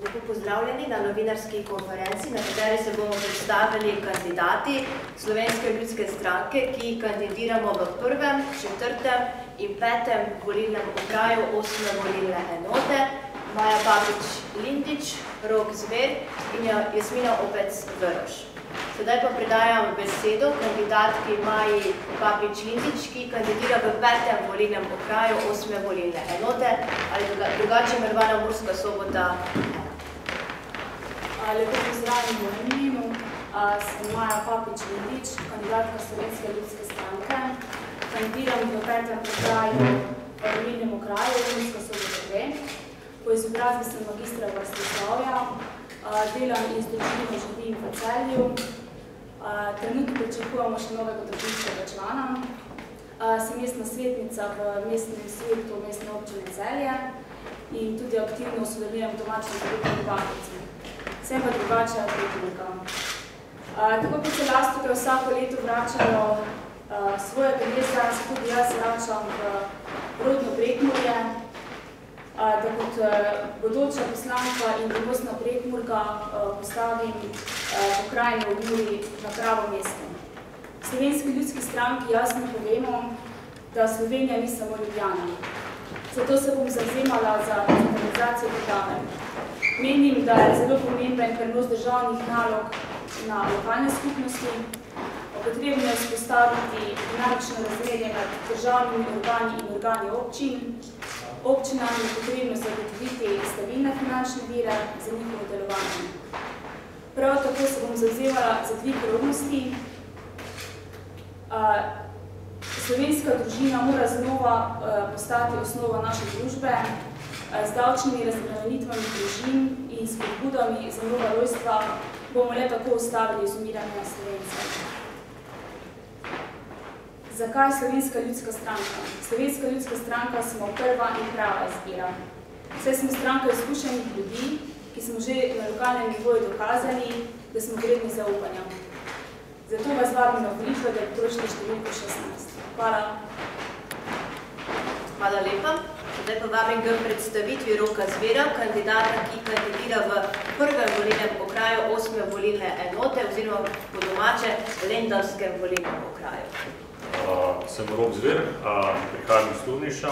Lepo pozdravljeni na novinarski konferenci, na kateri se bomo predstavili kandidati Slovenske ljudske stranke, ki kandidiramo v 1., 4. in 5. volilnem okraju 8. volilne enote, Maja Papič-Lindič, Rok Zver in Jasmina Opec-Vrš. Sedaj pa predajam besedo kandidatki Maji Papič-Lindič, ki kandidira v 5. volilnem okraju 8. volilne enote, ali drugače imenovana Murska Sobota. Lepo pozdravljam v mojem imenu. Sem Maja Papič-Lindič, kandidatka Slovenske ljudske stranke. Kandidiram v 5. okraju volilnem okraju Murska Sobota 2. Po izobrazbi sem magistra vrstoslovja, delam in z družino živim v Celju. Trenutno pričakujemo še novega družinskega člana. Sem mestna svetnica v mestnem svetu mestne občine Celje in tudi aktivno sodelujem v domačem projektu Vatovci. Sem pa drugače atletika. Tako kot se lastovke vsako leto vračajo svoje mesta, se tudi jaz vračam v rodno Prekmurje, da kot bodoča poslanka in drugostna Prekmurka postavim pokrajino v Muri na pravo mesto. V Slovenski ljudski stranki jasno povemo, da Slovenija ni samo Ljubljana. Zato se bom zavzemala za centralizacijo države. Menim, da je zelo pomemben prenos državnih nalog na lokalne skupnosti. Potrebno je vzpostaviti dinamično razmerje med državnimi organi in organi občin. Občinam je potrebno zagotoviti stabilne finančne vire za njihovo delovanje. Prav tako se bom zavzemala za dvig rodnosti. Slovenska družina mora znova postati osnova naše družbe z davčnimi razbremenitvami družin in s spodbudami za nova rojstva bomo le tako ustavili izumiranje Slovencev. Zakaj Slovenska ljudska stranka? Slovenska ljudska stranka smo prva in prava izbira. Vse smo stranka izkušenih ljudi, ki smo že na lokalnem nivoju dokazali, da smo vredni zaupanja. Zato vas vabim na volitve, da potrošite številko 16. Hvala. Hvala lepa. Zdaj pa vabim k predstavitvi Roka Zvera, kandidata, ki kandidira v 1. volilnem okraju 8. volilne enote oziroma po domače Lendavskem volilnem okraju. Sem Rok Zver, prihajam iz Turniša,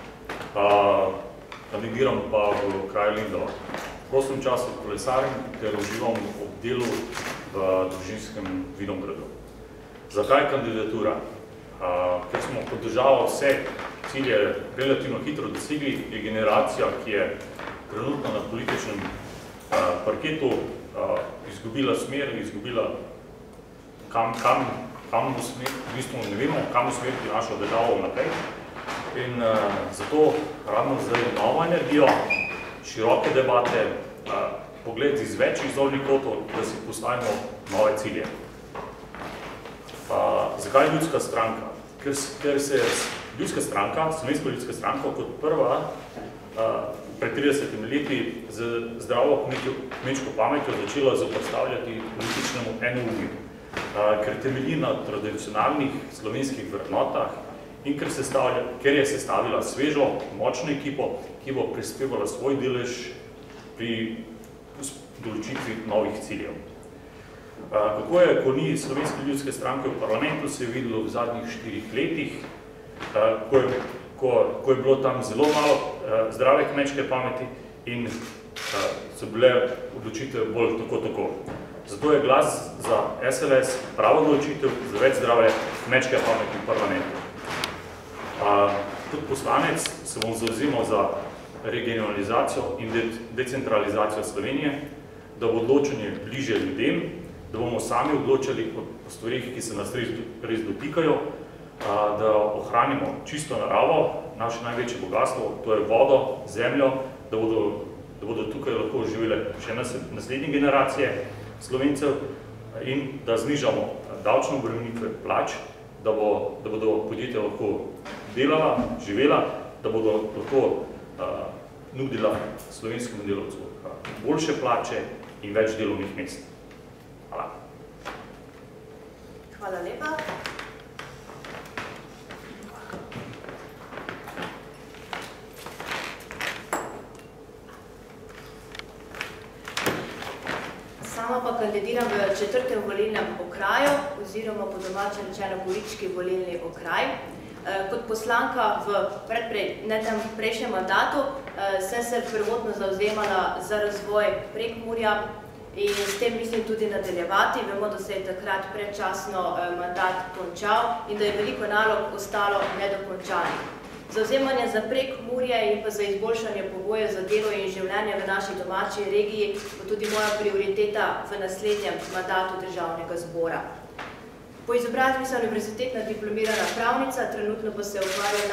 kandidiram pa v kraju Lendava. V prostem času kolesarim, ker uživam ob delu v družinskem vinogradu. Zakaj kandidatura? Ker smo kot država vse cilje relativno hitro dosegli, je generacija, ki je trenutno na političnem parketu izgubila smer, izgubila kam usmer, v bistvu ne vemo, kam usmeriti našo državo naprej. In zato ravno zdaj novo energijo, široke debate, pogled iz večjih zornih kotov, da si postavimo nove cilje. Zakaj ljudska stranka? Ker se ljudska stranka, Slovenska ljudska stranka, kot prva pred 30 leti z zdravo kmečko pametjo začela zoperstavljati političnemu enoumju. Ker temelji na tradicionalnih slovenskih vrednotah in ker je sestavila svežo, močno ekipo, ki bo prispevala svoj delež pri določitvi novih ciljev. Kako je, ko ni Slovenske ljudske stranke v parlamentu, se je videlo v zadnjih 4 letih, ko je bilo tam zelo malo zdrave kmečke pameti in so bile odločitve bolj tako. Zato je glas za SLS prava odločitev za več zdrave kmečke pameti v parlamentu. Kot poslanec se bom zavzemal za regionalizacijo in decentralizacijo Slovenije, da bo odločanje bliže ljudem, da bomo sami odločali o stvarih, ki se nas res dotikajo, da ohranimo čisto naravo, naše največje bogatstvo, to je vodo, zemljo, da bodo tukaj lahko živele še naslednje generacije Slovencev in da znižamo davčne obremenitve plač, da bodo podjetja lahko delala, živela, da bodo lahko nudila slovenskemu delavcu boljše plače in več delovnih mest. Hvala. Hvala lepa. Sama pa kandidiram v 4. volilnem okraju, oziroma po domače rečeno Gorički volilni okraj. Kot poslanka v prejšnjem mandatu sem se prvotno zavzemala za razvoj Prekmurja in s tem mislim tudi nadaljevati. Vemo, da se je takrat predčasno mandat končal in da je veliko nalog ostalo nedokončanih. Zavzemanje za Prekmurje in pa za izboljšanje pogojev za delo in življenje v naši domači regiji bo tudi moja prioriteta v naslednjem mandatu Državnega zbora. Po izobrazbi sem univerzitetna diplomirana pravnica, trenutno pa se ukvarjam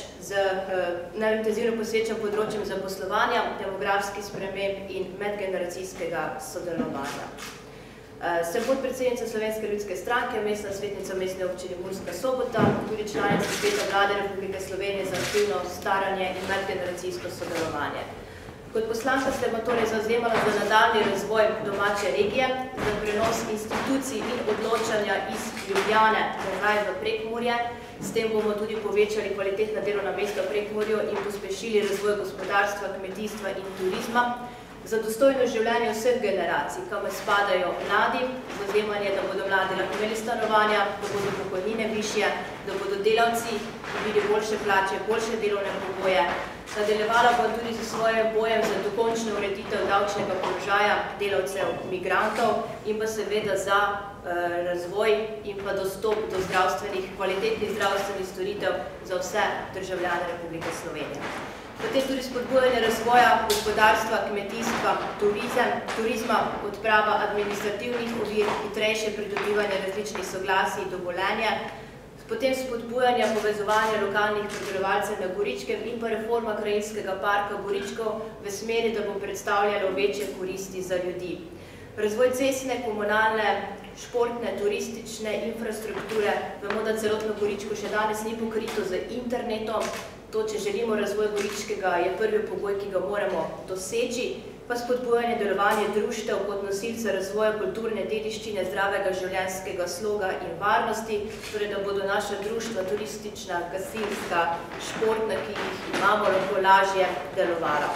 najbolj intenzivno posvečam področjem zaposlovanja, demografskih sprememb in medgeneracijskega sodelovanja. Sem podpredsednica Slovenske ljudske stranke, mestna svetnica Mestne občine Murska Sobota, tudi članica Sveta Vlade Republike Slovenije za aktivno staranje in medgeneracijsko sodelovanje. Kot poslanka se bom torej zavzemala za nadaljnji razvoj domače regije, za prenos institucij in odločanja iz Ljubljane nazaj v Prekmurje. S tem bomo tudi povečali kvalitetna delovna mesta v Prekmurju in pospešili razvoj gospodarstva, kmetijstva in turizma. Za dostojno življenje vseh generacij, kamor spadajo mladi, zavzemanje, da bodo mladi lahko imeli stanovanja, da bodo pokojnine višje, da bodo delavci dobili boljše plače, boljše delovne pogoje. Nadaljevala bom tudi s svojim bojem za dokončno ureditev davčnega položaja delavcev migrantov in pa seveda za razvoj in pa dostop do kvalitetnih zdravstvenih storitev za vse državljane Republike Slovenije. Potem tudi spodbujanje razvoja gospodarstva, kmetijstva, turizma, odprava administrativnih ovir, hitrejše pridobivanje različnih soglasij in dovoljenja, potem spodbujanje povezovanja lokalnih prebivalcev na Goričkem in pa reforma krajinskega parka Goričko v smeri, da bo predstavljalo večje koristi za ljudi. Razvoj cestne, komunalne, športne, turistične infrastrukture. Vemo, da celotno Goričko še danes ni pokrito z internetom. To, če želimo razvoj Goričkega, je prvi pogoj, ki ga moramo doseči, pa spodbujanje delovanja društev kot nosilca razvoja kulturne dediščine, zdravega življenjskega sloga in varnosti, torej da bodo naša društva, turistična, gasilska, športna, ki jih imamo, lahko lažje delovala.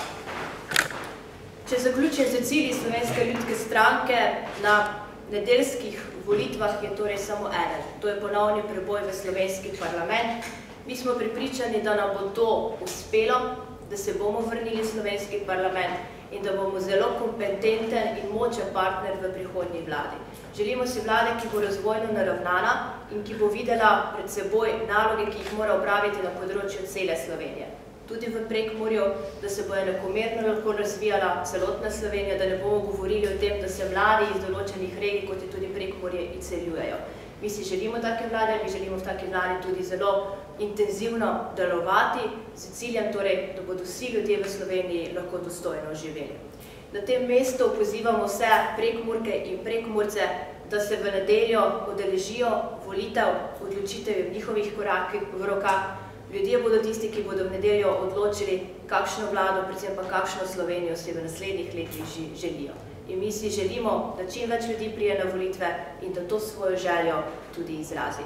Če zaključim z cilji Slovenske ljudske stranke, na nedeljskih volitvah je torej samo eden. To je ponovni preboj v slovenski parlament. Mi smo prepričani, da nam bo to uspelo, da se bomo vrnili v slovenski parlament in da bomo zelo kompetenten in močen partner v prihodnji vladi. Želimo si vlade, ki bo razvojno naravnana in ki bo videla pred seboj naloge, ki jih mora opraviti na področju cele Slovenije. Tudi v Prekmurju, da se bo enakomerno lahko razvijala celotna Slovenija, da ne bomo govorili o tem, da se mladi iz določenih regij, kot je tudi Prekmurje, izseljujejo. Mi si želimo take vlade, mi želimo v taki vladi tudi zelo intenzivno delovati z ciljem, torej, da bodo vsi ljudje v Sloveniji lahko dostojno živeli. Na tem mestu pozivamo vse Prekmurke in Prekmurce, da se v nedeljo udeležijo volitev, odločitev je v njihovih v rokah. Ljudje bodo tisti, ki bodo v nedeljo odločili, kakšno vlado, predvsem pa kakšno Slovenijo si v naslednjih letih želijo. In mi si želimo, da čim več ljudi prije na volitve in da to svojo željo tudi izrazi.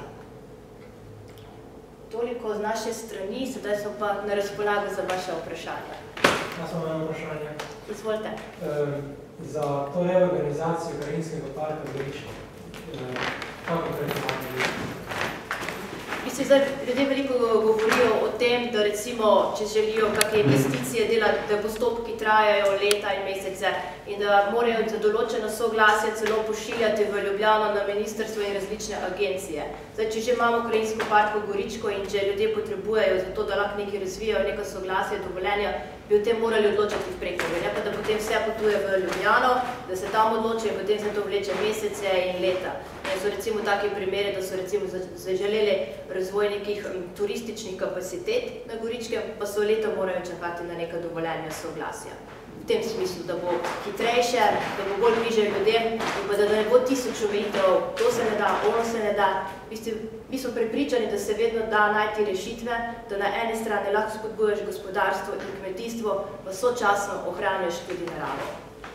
Toliko z naše strani, sedaj sem pa na razpolago za vaše vprašanje. Jaz sem eno vprašanje. Izvolite. Za to reorganizacijo krajinskega parka Goričko, kako konkretno imate vi? Zdaj, ljudje veliko govorijo o tem, da recimo, če želijo kakšne investicije delati, da postopki trajajo leta in mesece in da morajo za določeno soglasje celo pošiljati v Ljubljano na ministrstvo in različne agencije. Zdaj, če že imamo krajinsko parko Goričko in če ljudje potrebujejo za to, da lahko nekaj razvijajo, neka soglasje, dovoljenja, bi o tem morali odločati v Prekmurju, ne pa da potem vse potuje v Ljubljano, da se tam odločijo in potem se to vleče mesece in leta. So recimo taki primeri, da so recimo zaželeli razvoj nekih turističnih kapacitet na Goričkem, pa so leta morajo čakati na neka dovoljenja soglasja. V tem smislu, da bo hitrejše, da bo bolj bliže ljudem in pa da ne bo 1000 omejitev, to se ne da, ono se ne da. Mi smo prepričani, da se vedno da najti rešitve, da na eni strani lahko spodbujaš gospodarstvo in kmetijstvo, pa sočasno ohranjaš tudi naravo.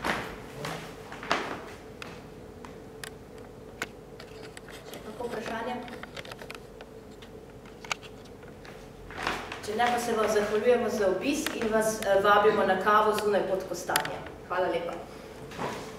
Vprašanje? Če ne, pa se vam zahvaljujemo za obisk in vas vabimo na kavo zunaj pod Kostanje. Hvala lepa.